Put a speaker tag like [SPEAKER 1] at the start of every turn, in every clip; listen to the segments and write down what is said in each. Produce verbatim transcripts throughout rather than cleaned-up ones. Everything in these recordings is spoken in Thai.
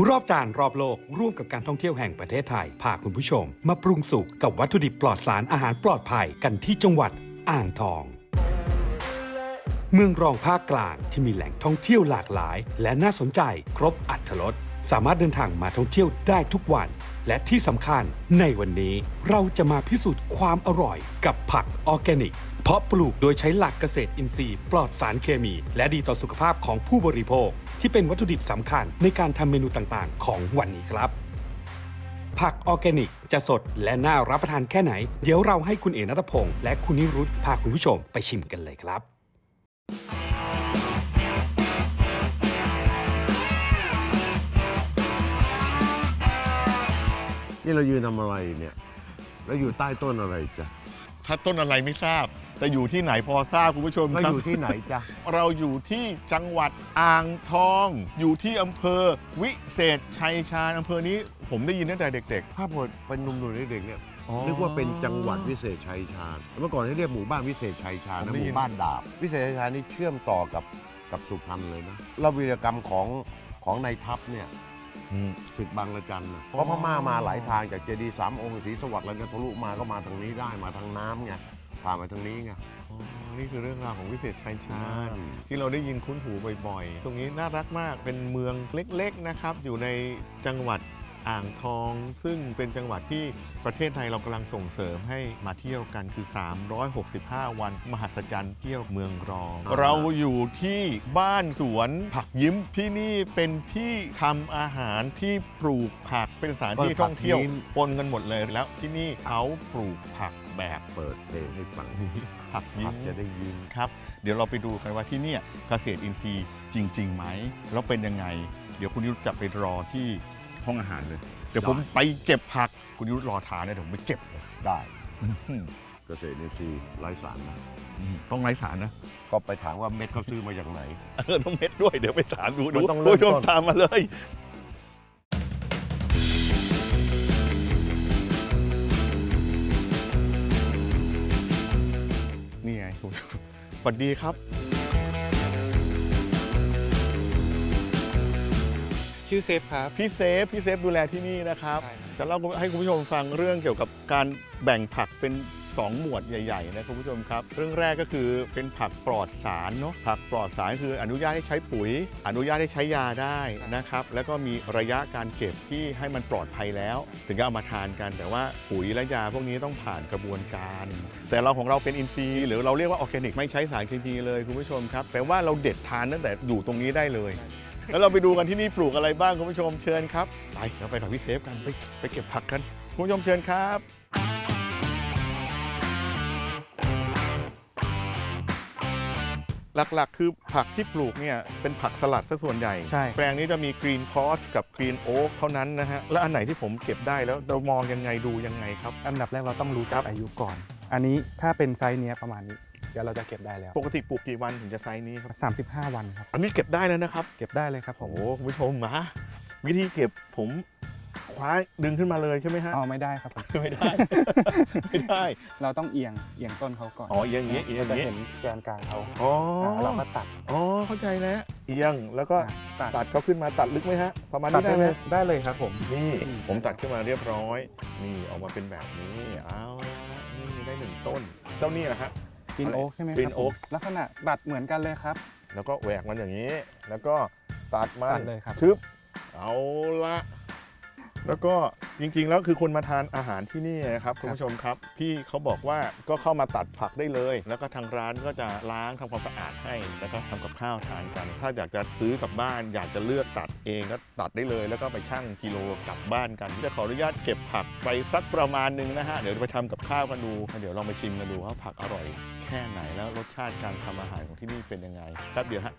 [SPEAKER 1] รอบจานรอบโลกร่วมกับการท่องเที่ยวแห่งประเทศไทยพาคุณผู้ชมมาปรุงสุกกับวัตถุดิบปลอดสารอาหารปลอดภัยกันที่จังหวัดอ่างทองเมืองรองภาคกลางที่มีแหล่งท่องเที่ยวหลากหลายและน่าสนใจครบอรรถรสสามารถเดินทางมาท่องเที่ยวได้ทุกวันและที่สำคัญในวันนี้เราจะมาพิสูจน์ความอร่อยกับผักออร์แกนิกเพาะปลูกโดยใช้หลักเกษตรอินทรีย์ปลอดสารเคมีและดีต่อสุขภาพของผู้บริโภคที่เป็นวัตถุดิบสำคัญในการทำเมนูต่างๆของวันนี้ครับผักออร์แกนิกจะสดและน่ารับประทานแค่ไหนเดี๋ยวเราให้คุณเอณัฐพงษ์และคุณนิรุตพาคุณผู้ชมไปชิมกันเลยครับ
[SPEAKER 2] นี่เรายืนทำอะไรเนี่ยแล้วอยู่ใต้ต้นอะไรจ๊ะ
[SPEAKER 3] ถ้าต้นอะไรไม่ทราบแต่อยู่ที่ไหนพอทราบคุณผู้ชมครับ
[SPEAKER 2] เราอยู่ที่ไหนจ๊ะ
[SPEAKER 3] เราอยู่ที่จังหวัดอ่างทองอยู่ที่อำเภอวิเศษชัยชาญอำเภอนี้ผมได้ยินตั้งแต่เด็ก
[SPEAKER 2] ๆถ้าผมเป็นหนุ่มๆเด็กๆเนี่ยนึกว่าเป็นจังหวัดวิเศษชัยชาญเมื่อก่อนที่เรียกหมู่บ้านวิเศษชัยชาญนะหมู่บ้านดาบวิเศษชัยชาญนี่เชื่อมต่อกับกับสุพรรณเลยนะแล้ววีรกรรมของของนายทัพเนี่ยศึกบางระจันนะเพราะพม่ามาหลายทางจากเจดีย์สามองค์ศรีสวัสดิ์แล้วก็ทะลุมาก็มาทางนี้ได้มาทางน้ำไงผ่านมาทางนี้ไง
[SPEAKER 3] นี่คือเรื่องราวของวิเศษชัยชาญที่เราได้ยินคุ้นหูบ่อยๆตรงนี้น่ารักมากเป็นเมืองเล็กๆนะครับอยู่ในจังหวัดอ่างทองซึ่งเป็นจังหวัดที่ประเทศไทยเรากำลังส่งเสริมให้มาเที่ยวกันคือสามร้อยหกสิบห้าวันมหัศจรรย์เที่ยวเมืองรองเราอยู่ที่บ้านสวนผักยิ้มที่นี่เป็นที่ทำอาหารที่ปลูกผักเป็นสถานที่ท่องเที่ยวปนกันหมจเลยแล้วที่นี่เขาปลูกผักแบบ
[SPEAKER 2] เปิดเพลงให้ฟัง
[SPEAKER 3] ผักยิ้ม
[SPEAKER 2] จะได้ยิน
[SPEAKER 3] ครับเดี๋ยวเราไปดูกันว่าที่นี่เกษตรอินทรีย์จริงๆไหมแล้วเป็นยังไงเดี๋ยวคุณนิรุตจะไปรอที่ห้องอาหารเลยเดี๋ยวผมไปเก็บผักคุณนิรุตรอทานเลยเดี๋ยวผมไปเก็บเลย
[SPEAKER 2] ได้เกษตรอินทรีย์ไร้สารนะ
[SPEAKER 3] ต้องไร้สารนะ
[SPEAKER 2] ก็ไปถามว่าเม็ดเขาซื้อมาจากไหน
[SPEAKER 3] เออต้องเม็ดด้วยเดี๋ยวไปถามดูดูผู้ชมตามมาเลยนี่ไงคุณสวัสดีครับ
[SPEAKER 4] ชื่อเซฟครับ
[SPEAKER 3] พี่เซฟพี่เซฟดูแลที่นี่นะครับจะเล่าให้คุณผู้ชมฟังเรื่องเกี่ยวกับการแบ่งผักเป็นสองหมวดใหญ่ๆนะคุณผู้ชมครับเรื่องแรกก็คือเป็นผักปลอดสารเนาะผักปลอดสารคืออนุญาตให้ใช้ปุ๋ยอนุญาตให้ใช้ยาได้นะครับแล้วก็มีระยะการเก็บที่ให้มันปลอดภัยแล้วถึงจะเอามาทานกันแต่ว่าปุ๋ยและยาพวกนี้ต้องผ่านกระบวนการแต่เราของเราเป็นอินทรีย์หรือเราเรียกว่าออร์แกนิกไม่ใช้สารเคมีเลยคุณผู้ชมครับแปลว่าเราเด็ดทานตั้งแต่อยู่ตรงนี้ได้เลยแล้วเราไปดูกันที่นี่ปลูกอะไรบ้างคุณผู้ชมเชิญครับไปเราไปกับพี่เซฟกันไปไปเก็บผักกันคุณผู้ชมเชิญครับหลักๆคือผักที่ปลูกเนี่ยเป็นผักสลัดซะส่วนใหญ่แปลงนี้จะมีกรีนคอสกับกรีนโอ๊กเท่านั้นนะฮะแล้วอันไหนที่ผมเก็บได้แล้วเรามองยังไงดูยังไงครับ
[SPEAKER 4] อันดับแรกเราต้องรู้จักอายุก่อนอันนี้ถ้าเป็นไซส์นี้ประมาณนี้เดี๋ยวเราจะเก็บได้แล้ว
[SPEAKER 3] ปกติปลูกกี่วันถึงจะไซส์นี้ครับ
[SPEAKER 4] สามสิบห้าวันครับ
[SPEAKER 3] อันนี้เก็บได้แล้วนะครับ
[SPEAKER 4] เก็บได้เลยครับผม
[SPEAKER 3] โอ้คุณผู้ชมมาวิธีเก็บผมคว้าดึงขึ้นมาเลยใช่ไหมฮะ
[SPEAKER 4] อ๋อไม่ได้ครับ
[SPEAKER 3] ไม่ได้ไม่ได้
[SPEAKER 4] เราต้องเอียงเอียงต้นเขาก่อน
[SPEAKER 3] อ๋อเอียงอย่างนี้เอียง
[SPEAKER 4] จะเห็นแกนกลางเขา
[SPEAKER 3] อ๋อ
[SPEAKER 4] เราก็ตัด
[SPEAKER 3] อ๋อเข้าใจแล้วเอียงแล้วก็ตัดเขาขึ้นมาตัดลึกไหมฮะประมาณนี้ได้ไหม
[SPEAKER 4] ได้เลยครับผม
[SPEAKER 3] นี่ผมตัดขึ้นมาเรียบร้อยนี่ออกมาเป็นแบบนี้เอานี่ได้หนึ่งต้นเจ้านี่นะฮะ
[SPEAKER 4] กรีนโอ๊กใช่ไหมครับ
[SPEAKER 3] กรีนโอ๊ก
[SPEAKER 4] ลักษณะตัดเหมือนกันเลยครับ
[SPEAKER 3] แล้วก็แหวกมันอย่างนี้แล้วก็ตัดมัน
[SPEAKER 4] เลยครับ
[SPEAKER 3] ชึบเอาละแล้วก็จริงๆแล้วคือคนมาทานอาหารที่นี่นะครับคุณผู้ชมครับพี่เขาบอกว่าก็เข้ามาตัดผักได้เลยแล้วก็ทางร้านก็จะล้างทำความสะอาดให้แล้วก็ทำกับข้าวทานกันถ้าอยากจะซื้อกลับบ้านอยากจะเลือกตัดเองก็ตัดได้เลยแล้วก็ไปชั่งกิโลกลับบ้านกันจะขออนุญาตเก็บผักไปสักประมาณนึงนะฮะเดี๋ยวไปทำกับข้าวกันดูเดี๋ยวลองไปชิมกันดูว่าผักอร่อยแค่ไหนแล้วรสชาติการทำอาหารของที่นี่เป็นยังไงแป๊บเดียวฮะ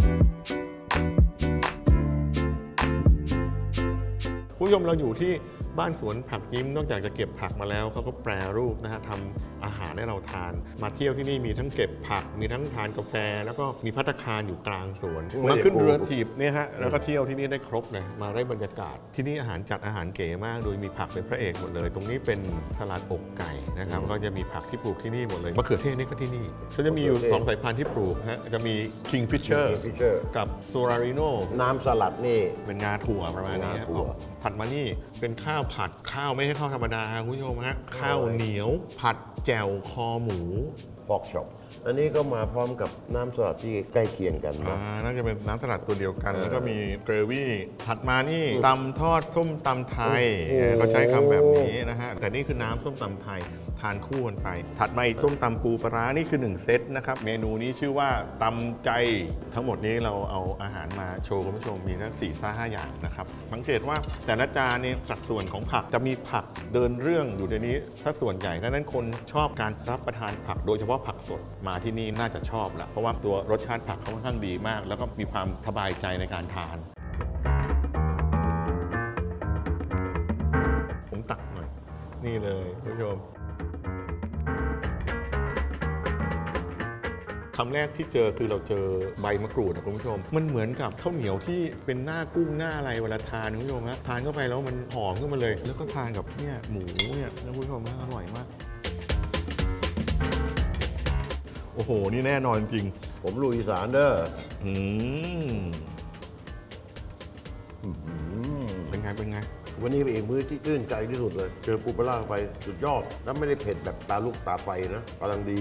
[SPEAKER 3] ผู้ชมเราอยู่ที่บ้านสวนผักยิ้มนอกจากจะเก็บผักมาแล้วเขาก็แปรรูปนะฮะทำอาหารให้เราทานมาเที่ยวที่นี่มีทั้งเก็บผักมีทั้งทานกาแฟแล้วก็มีภัตตาคารอยู่กลางสวนมาขึ้นเรือถีบเนี่ยฮะแล้วก็เที่ยวที่นี่ได้ครบเลยมาได้บรรยากาศที่นี่อาหารจัดอาหารเก๋มากโดยมีผักเป็นพระเอกหมดเลยตรงนี้เป็นสลัดอกไก่นะครับก็จะมีผักที่ปลูกที่นี่หมดเลยมะเขือเทศนี่ก็ที่นี่ก็จะมีอยู่สองสายพันธุ์ที่ปลูกฮะจะมี Kingfisher กับ Sorarino
[SPEAKER 2] น้ำสลัดนี่
[SPEAKER 3] เป็นงาถั่วประมาณนี้ถัดมานี่เป็นข้าวผัดข้าวไม่ใช่ข้าวธรรมดาคุณผู้ชมฮะข้าวเหนียวผัดแจ่วคอหมู
[SPEAKER 2] พอกช็อปอันนี้ก็มาพร้อมกับน้ำสลัดที่ใกล้เคียงกันนะ
[SPEAKER 3] น่าจะเป็นน้ำสลัดตัวเดียวกันแล้วก็มีเกรวี่ถัดมานี่ตำทอดส้มตำไทยก็ใช้คำแบบนี้นะฮะแต่นี่คือน้ำส้มตำไทยทานคู่กันไปถัดมาอีกส้มตำปูปลาร้านี่คือหนึ่งเซตนะครับเมนูนี้ชื่อว่าตำใจทั้งหมดนี้เราเอาอาหารมาโชว์คุณผู้ชมมีทั้งสี่ซ่าห้าอย่างนะครับสังเกตว่าแต่ละจานนี่สัดส่วนของผักจะมีผักเดินเรื่องอยู่ในนี้สัดส่วนใหญ่ดังนั้นคนชอบการรับประทานผักโดยเฉพาะผักสดมาที่นี่น่าจะชอบแหละเพราะว่าตัวรสชาติผักเขาค่อนข้างดีมากแล้วก็มีความสบายใจในการทานผมตักหน่อยนี่เลยคุณผู้ชมคำแรกที่เจอคือเราเจอใบมะกรูดนะคุณผู้ชมมันเหมือนกับข้าวเหนียวที่เป็นหน้ากุ้งหน้าอะไรเวลาทานคุณผู้ชมฮะทานเข้าไปแล้วมันหอมขึ้นมาเลยแล้วก็ทานกับเนี่ยหมูเนี่ยนะคุณผู้ชมอร่อยมากโอ้โหนี่แน่นอนจริง
[SPEAKER 2] ผมลุยอีสานเด้อ
[SPEAKER 3] อืมเป็นไงเป็นไง
[SPEAKER 2] วันนี้เป็นเอกมื้อที่ตื่นใจที่สุดเลยเจอปูปลาร้าไปสุดยอดแล้วไม่ได้เผ็ดแบบตาลูกตาไฟนะกำลังดี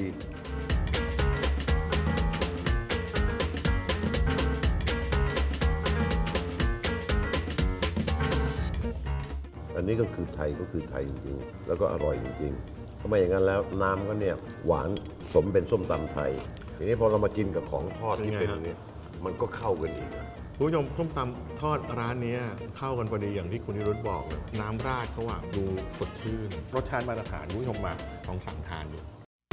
[SPEAKER 2] อันนี้ก็คือไทยก็คือไทยจริงๆแล้วก็อร่อยจริงๆทำไมอย่างนั้นแล้วน้ำก็เนี่ยหวานสมเป็นส้มตำไทยทีนี้พอเรามากินกับของทอดที่เป็นอย่างนี้มันก็เข้ากันอีก
[SPEAKER 3] คุณผู้ชมส้มตำทอดร้านนี้เข้ากันพอดีอย่างที่คุณนิรุตบอกน้ำราดเขาอะดูสดชื่นรสชาติมาตรฐานคุณผู้ชมมาลองสั่งทานดู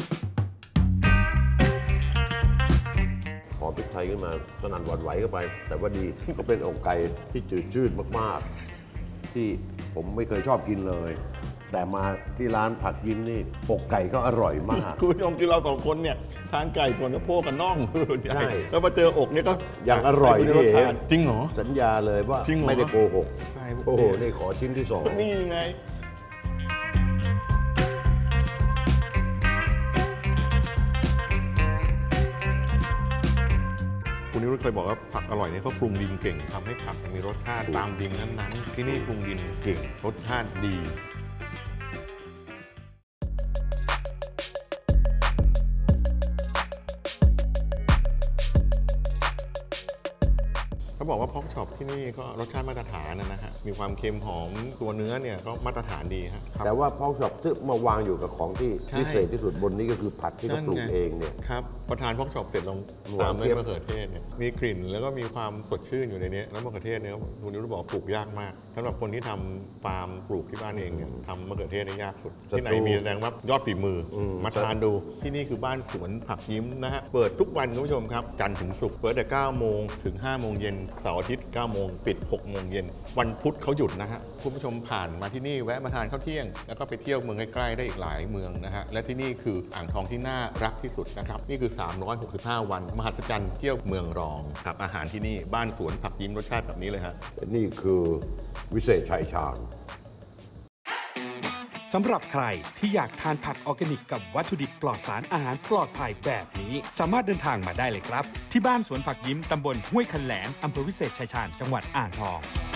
[SPEAKER 2] หอมพริกไทยขึ้นมาสนั่นหวั่นไหวเข้าไปแต่ว่าดีก็เป็นอกไก่ที่จืดชืดมากๆที่ผมไม่เคยชอบกินเลยแต่มาที่ร้านผักยิ้มนี่อกไก่ก็อร่อยมาก
[SPEAKER 3] คุณผู้ชมคือเราสองคนเนี่ยทานไก่ส่วนสะโพกกับน่องใช่แล้วมาเจออกเนี่ยก็
[SPEAKER 2] อย่างอร่อยนี่
[SPEAKER 3] จริงเหรอ
[SPEAKER 2] สัญญาเลยว่าไม่ได้โกหกโอ้โหนี่ขอชิ้นที่สอง
[SPEAKER 3] นี่ไงคุณนิรุตเคยบอกว่าผักอร่อยเนี่ยเขาปรุงดินเก่งทำให้ผักมีรสชาติตามดินนั้นๆที่นี่ปรุงดินเก่งรสชาติดีเขาบอกว่าพ็อกช็อปที่นี่ก็รสชาติมาตรฐานนะฮะมีความเค็มหอมตัวเนื้อเนี่ยก็มาตรฐานดีฮะ
[SPEAKER 2] แต่ว่าพ็อกช็อปที่มาวางอยู่กับของที่พิเศษที่สุดบนนี้ก็คือผักที่เขาปลูกเองเนี่ย
[SPEAKER 3] ครับพอทานพ็อกช็อปเสร็จลงตามด้วยมะเขือเทศเนี่ยมีกลิ่นแล้วก็มีความสดชื่นอยู่ในนี้แล้วมะเขือเทศเนี่ยคุณนิรุตบอกปลูกยากมากสำหรับคนที่ทำฟาร์มปลูกที่บ้านเองเนี่ยทำมะเขือเทศนี่ยากสุดที่ไหนมีแสดงว่ายอดฝีมือมาทานดูที่นี่คือบ้านสวนผักยิ้มนะฮะเปิดทุกวันคุณผู้ชมครับจันทร์ถึงศุกร์เปิดแต่เก้าโมงถึงห้าโมงเย็นเสาร์อาทิตย์เก้าโมงปิดหกโมงเย็นวันพุธเขาหยุดนะฮะคุณผู้ชมผ่านมาที่นี่แวะมาทานข้าวเที่ยงแล้วก็ไปเที่ยวเมืองใกล้ๆได้อีกหลายเมืองนะฮะและที่นี่คืออ่างทองที่น่ารักที่สุดนะครับนี่คือสามร้อยหกสิบห้าวันมหัศจรรย์เที่ยวเมืองรองกับอาหารที่นี่บ้านสวนผักยิ้มรสชาติแบบนี้เลยฮะ
[SPEAKER 2] นี่คือวิเศษชัยชาญ
[SPEAKER 1] สำหรับใครที่อยากทานผักออร์แกนิกกับวัตถุดิบปลอดสารอาหารปลอดภัยแบบนี้สามารถเดินทางมาได้เลยครับที่บ้านสวนผักยิ้มตำบลห้วยคันแหลมอำเภอวิเศษชัยชาญจังหวัดอ่างทอง